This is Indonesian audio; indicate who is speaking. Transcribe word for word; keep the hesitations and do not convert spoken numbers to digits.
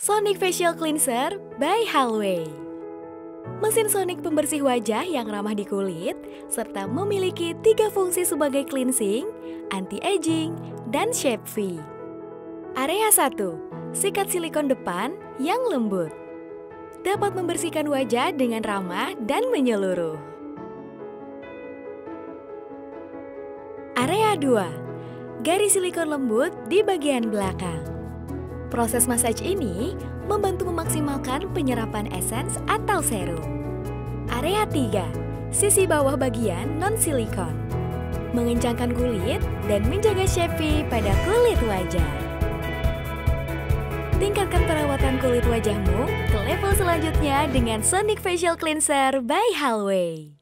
Speaker 1: Sonic Facial Cleanser by Halway. Mesin Sonic pembersih wajah yang ramah di kulit, serta memiliki tiga fungsi sebagai cleansing, anti-aging, dan shape V. Area satu. Sikat silikon depan yang lembut. Dapat membersihkan wajah dengan ramah dan menyeluruh. Area dua. Garis silikon lembut di bagian belakang. Proses massage ini membantu memaksimalkan penyerapan esens atau serum. Area tiga. Sisi bawah bagian non-silikon. Mengencangkan kulit dan menjaga shape V pada kulit wajah. Tingkatkan perawatan kulit wajahmu ke level selanjutnya dengan Sonic Facial Cleanser by Halway.